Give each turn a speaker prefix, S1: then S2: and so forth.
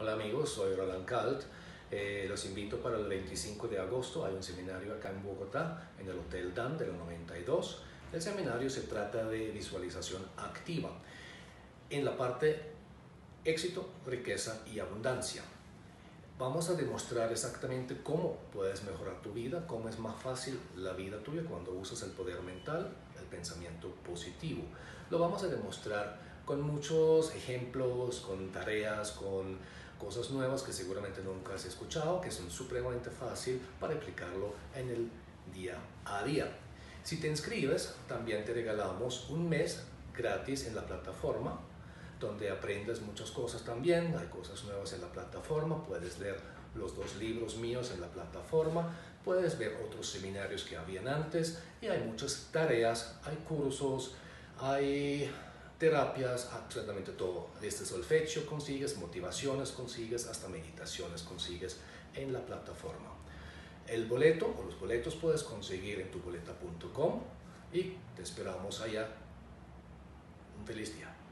S1: Hola amigos, soy Roland Kalt. Los invito para el 25 de agosto. Hay un seminario acá en Bogotá, en el Hotel Dan de la 92. El seminario se trata de visualización activa en la parte éxito, riqueza y abundancia. Vamos a demostrar exactamente cómo puedes mejorar tu vida, cómo es más fácil la vida tuya cuando usas el poder mental, el pensamiento positivo. Lo vamos a demostrar con muchos ejemplos, con tareas, con cosas nuevas que seguramente nunca has escuchado, que son supremamente fácil para aplicarlo en el día a día. Si te inscribes, también te regalamos un mes gratis en la plataforma, donde aprendes muchas cosas también. Hay cosas nuevas en la plataforma, puedes leer los 2 libros míos en la plataforma, puedes ver otros seminarios que habían antes y hay muchas tareas, hay cursos, hay terapias, absolutamente todo. Desde solfegio consigues, motivaciones consigues, hasta meditaciones consigues en la plataforma. El boleto o los boletos puedes conseguir en tuboleta.com y te esperamos allá. Un feliz día.